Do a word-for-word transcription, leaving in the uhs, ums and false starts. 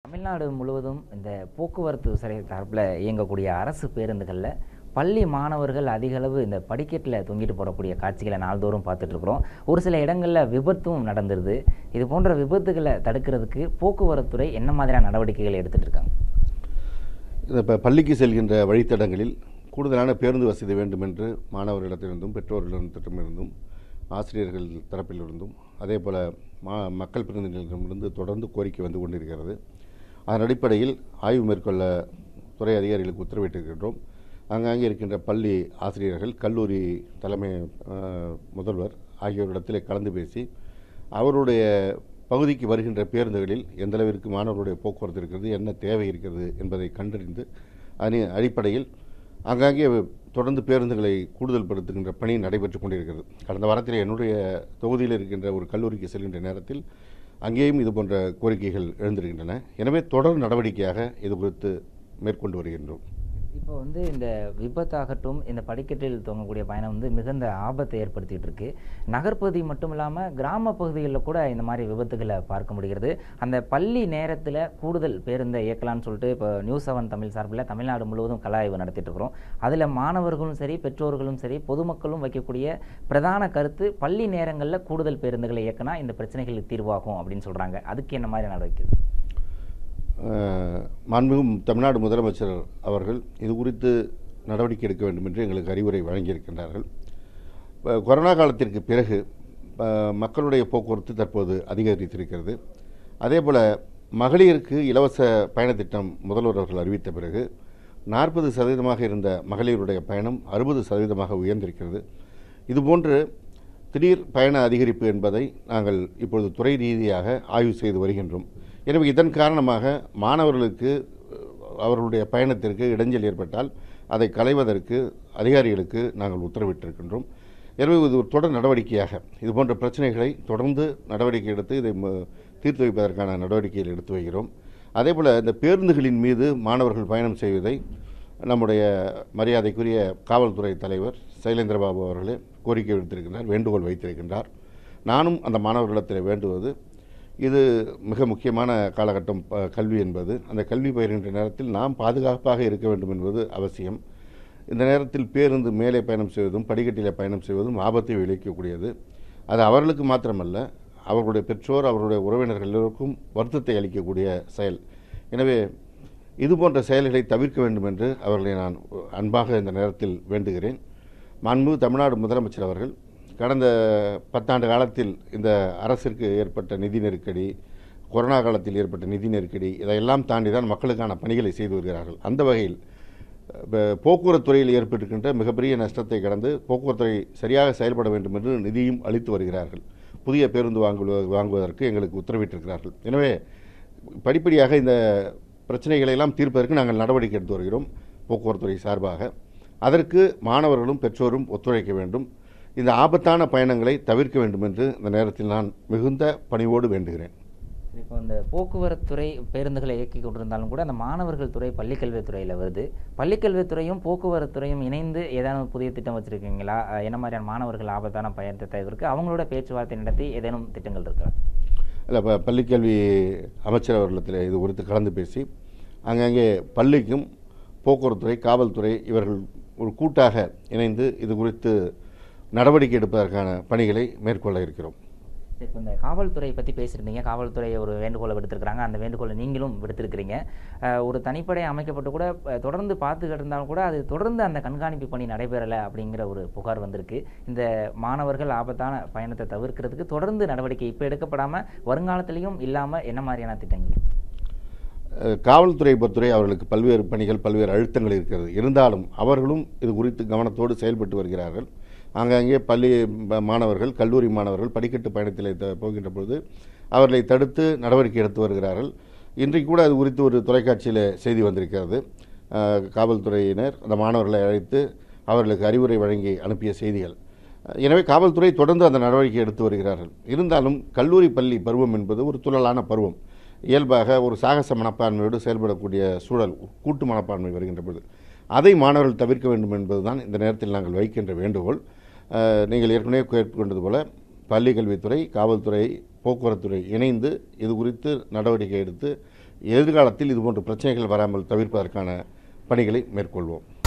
தமிழ்நாடு முழுவதும் இந்த போக்குவரத்து துறை தரப்பில் இயங்கக்கூடிய அரசு பேருந்துகளில் பள்ளி மாணவர்கள் அதிக அளவு இந்த படிக்கட்டில் தொங்கிட்டு போகக்கூடிய காட்சிகளை நாள்தோறும் பார்த்துட்ருக்குறோம். ஒரு சில இடங்களில் விபத்தும் நடந்துருது. இது போன்ற விபத்துகளை தடுக்கிறதுக்கு போக்குவரத்துறை என்ன மாதிரியான நடவடிக்கைகள் எடுத்துகிட்டு இருக்காங்க? இப்போ பள்ளிக்கு செல்கின்ற வழித்தடங்களில் கூடுதலான பேருந்து வசதி வேண்டும் என்று மாணவர்களிடத்திலிருந்தும் பெற்றோர்களிடத்திலிருந்தும் ஆசிரியர்கள் தரப்பிலிருந்தும் அதே போல் மா மக்கள் பிரதிநிதிகளிடமிருந்து தொடர்ந்து கோரிக்கை வந்து கொண்டிருக்கிறது. அதன் அடிப்படையில் ஆய்வு மேற்கொள்ள துறை அதிகாரிகளுக்கு உத்தரவிட்டிருக்கின்றோம். அங்கங்கே இருக்கின்ற பள்ளி ஆசிரியர்கள், கல்லூரி தலைமை முதல்வர் ஆகியோரிடத்தில் கலந்து பேசி அவருடைய பகுதிக்கு வருகின்ற பேருந்துகளில் எந்த அளவிற்கு மாணவர்களுடைய போக்குவரத்து இருக்கிறது, என்ன தேவை இருக்கிறது என்பதை கண்டறிந்து அதன் அடிப்படையில் அங்கங்கே தொடர்ந்து பேருந்துகளை கூடுதல் படுத்துகின்ற பணி நடைபெற்றுக் கொண்டிருக்கிறது. கடந்த வாரத்தில் என்னுடைய தொகுதியில் இருக்கின்ற ஒரு கல்லூரிக்கு செல்கின்ற நேரத்தில் அங்கேயும் இது போன்ற கோரிக்கைகள் எழுந்திருக்கின்றன. எனவே தொடர் நடவடிக்கையாக இது குறித்து மேற்கொண்டு வருகின்றோம். இப்போ வந்து இந்த விபத்தாகட்டும், இந்த படிக்கட்டில் தொங்கக்கூடிய பயணம் வந்து மிகுந்த ஆபத்தை ஏற்படுத்திகிட்டு இருக்கு. நகர்ப்பகுதி மட்டும் இல்லாமல் கிராம பகுதிகளில் கூட இந்த மாதிரி விபத்துகளை பார்க்க முடிகிறது. அந்த பள்ளி நேரத்தில் கூடுதல் பேருந்தை இயக்கலான்னு சொல்லிட்டு இப்போ நியூஸ் செவன் தமிழ் சார்பில் தமிழ்நாடு முழுவதும் கல ஆய்வு நடத்திட்டு இருக்கிறோம். அதில் மாணவர்களும் சரி, பெற்றோர்களும் சரி, பொதுமக்களும் வைக்கக்கூடிய பிரதான கருத்து பள்ளி நேரங்களில் கூடுதல் பேருந்துகளை இயக்கினா இந்த பிரச்சனைகளுக்கு தீர்வாகும் அப்படின்னு சொல்கிறாங்க. அதுக்கு என்ன மாதிரி நடவடிக்கை? மாண்புமிகு தமிழ்நாடு முதலமைச்சர் அவர்கள் இது குறித்து நடவடிக்கை எடுக்க வேண்டும் என்று எங்களுக்கு அறிவுரை வழங்கியிருக்கின்றார்கள். கொரோனா காலத்திற்கு பிறகு மக்களுடைய போக்குவரத்து தற்போது அதிகரித்திருக்கிறது. அதேபோல் மகளிருக்கு இலவச பயணத்திட்டம் முதல்வர் அவர்கள் அறிவித்த பிறகு நாற்பது சதவீதமாக இருந்த மகளிருடைய பயணம் அறுபது சதவீதமாக உயர்ந்திருக்கிறது. இதுபோன்று திடீர் பயண அதிகரிப்பு என்பதை நாங்கள் இப்பொழுது துறை ரீதியாக ஆய்வு செய்து வருகின்றோம். எனவே இதன் காரணமாக மாணவர்களுக்கு அவர்களுடைய பயணத்திற்கு இடைஞ்சல் ஏற்பட்டால் அதை களைவதற்கு அதிகாரிகளுக்கு நாங்கள் உத்தரவிட்டிருக்கின்றோம். எனவே இது ஒரு தொடர் நடவடிக்கையாக இதுபோன்ற பிரச்சனைகளை தொடர்ந்து நடவடிக்கை எடுத்து இதை தீர்த்து வைப்பதற்கான நடவடிக்கைகள் எடுத்து வருகிறோம். அதேபோல் இந்த பேருந்துகளின் மீது மாணவர்கள் பயணம் செய்வதை நம்முடைய மரியாதைக்குரிய காவல்துறை தலைவர் சைலேந்திரபாபு அவர்களே கோரிக்கை விடுத்திருக்கின்றார், வேண்டுகோள் வைத்திருக்கின்றார். நானும் அந்த மாணவர்களிடத்தில் வேண்டுவது, இது மிக முக்கியமான காலகட்டம் கல்வி என்பது. அந்த கல்வி பயிர்கின்ற நேரத்தில் நாம் பாதுகாப்பாக இருக்க வேண்டும் என்பது அவசியம். இந்த நேரத்தில் பேருந்து மேலே பயணம் செய்வதும் படிக்கட்டிலே பயணம் செய்வதும் ஆபத்தை விளைவிக்கக்கூடியது. அது அவர்களுக்கு மாத்திரமல்ல, அவர்களுடைய பெற்றோர், அவர்களுடைய உறவினர்கள் எல்லோருக்கும் வருத்தத்தை அளிக்கக்கூடிய செயல். எனவே இதுபோன்ற செயல்களை தவிர்க்க வேண்டும் என்று அவர்களை நான் அன்பாக இந்த நேரத்தில் வேண்டுகிறேன். மாண்புமிகு தமிழ்நாடு முதலமைச்சர் அவர்கள் கடந்த பத்தாண்டு காலத்தில் இந்த அரசிற்கு ஏற்பட்ட நிதி நெருக்கடி, கொரோனா காலத்தில் ஏற்பட்ட நிதி நெருக்கடி, இதையெல்லாம் தாண்டி தான் மக்களுக்கான பணிகளை செய்து வருகிறார்கள். அந்த வகையில் போக்குவரத்து துறையில் ஏற்பட்டிருக்கின்ற மிகப்பெரிய நஷ்டத்தை கடந்து போக்குவரத்துறை சரியாக செயல்பட வேண்டும் என்று நிதியும் அளித்து வருகிறார்கள். புதிய பேருந்து வாங்குவ வாங்குவதற்கு எங்களுக்கு உத்தரவிட்டிருக்கிறார்கள். எனவே படிப்படியாக இந்த பிரச்சனைகளை எல்லாம் தீர்ப்பதற்கு நாங்கள் நடவடிக்கை எடுத்து வருகிறோம் போக்குவரத்துறை சார்பாக. அதற்கு மாணவர்களும் பெற்றோரும் ஒத்துழைக்க வேண்டும். இந்த ஆபத்தான பயணங்களை தவிர்க்க வேண்டும் என்று இந்த நேரத்தில் நான் மிகுந்த பணிவோடு வேண்டுகிறேன். இப்போ இந்த போக்குவரத்துறை பேருந்துகளை இயக்கி கொண்டிருந்தாலும் கூட அந்த மாணவர்கள் துறை பள்ளிக்கல்வித்துறையில் வருது. பள்ளிக்கல்வித்துறையும் போக்குவரத்துறையும் இணைந்து ஏதேனும் புதிய திட்டம் வச்சுருக்கீங்களா? என்ன மாதிரியான மாணவர்கள் ஆபத்தான பயணத்தை தவிர்க்க அவங்களோட பேச்சுவார்த்தை நடத்தி ஏதேனும் திட்டங்கள் இருக்கா? இல்லை, இப்போ பள்ளிக்கல்வி அமைச்சர் அவர்களிடத்தில் இது குறித்து கலந்து பேசி அங்கங்கே பள்ளிக்கும் போக்குவரத்துறை, காவல்துறை இவர்கள் ஒரு கூட்டாக இணைந்து இது குறித்து நடவடிக்கை எடுப்பதற்கான பணிகளை மேற்கொள்ள இருக்கிறோம். இப்போ இந்த காவல்துறை பற்றி பேசியிருந்தீங்க. காவல்துறை ஒரு வேண்டுகோளை விடுத்திருக்கிறாங்க. அந்த வேண்டுகோளை நீங்களும் விடுத்திருக்கிறீங்க. ஒரு தனிப்படை அமைக்கப்பட்டு கூட தொடர்ந்து பார்த்துக்கிட்டு இருந்தாலும் கூட அது தொடர்ந்து அந்த கண்காணிப்பு பணி நடைபெறலை அப்படிங்கிற ஒரு புகார் வந்திருக்கு. இந்த மாணவர்கள் ஆபத்தான பயணத்தை தவிர்க்கிறதுக்கு தொடர்ந்து நடவடிக்கை இப்போ எடுக்கப்படாமல் வருங்காலத்திலையும் இல்லாமல் என்ன மாதிரியான திட்டங்கள்? காவல்துறை பொறுத்துறை அவர்களுக்கு பல்வேறு பணிகள், பல்வேறு அழுத்தங்கள் இருக்கிறது. இருந்தாலும் அவர்களும் இது குறித்து கவனத்தோடு செயல்பட்டு வருகிறார்கள். ஆங்காங்கே பள்ளி மாணவர்கள், கல்லூரி மாணவர்கள் படிக்கட்டு பயணத்தில் போகின்ற பொழுது அவர்களை தடுத்து நடவடிக்கை எடுத்து வருகிறார்கள். இன்றைக்கு கூட அது குறித்து ஒரு தொலைக்காட்சியில் செய்தி வந்திருக்கிறது. காவல்துறையினர் அந்த மாணவர்களை அழைத்து அவர்களுக்கு அறிவுரை வழங்கி அனுப்பிய செய்திகள். எனவே காவல்துறை தொடர்ந்து அந்த நடவடிக்கை எடுத்து வருகிறார்கள். இருந்தாலும் கல்லூரி பள்ளி பருவம் என்பது ஒரு துள்ளலான பருவம். இயல்பாக ஒரு சாகச மனப்பான்மையோடு செயல்படக்கூடிய சூழல், கூட்டு மனப்பான்மை வருகின்ற பொழுது அதை மாணவர்கள் தவிர்க்க வேண்டும் என்பதுதான் இந்த நேரத்தில் நாங்கள் வைக்கின்ற வேண்டுகோள். நீங்கள் ஏற்கனவே கேட்டுக்கொண்டது போல பள்ளி கல்வித்துறை, காவல்துறை, போக்குவரத்துறை இணைந்து இது குறித்து நடவடிக்கை எடுத்து எதிர்காலத்தில் இதுபோன்ற பிரச்சனைகள் வராமல் தவிர்ப்பதற்கான பணிகளை மேற்கொள்வோம்.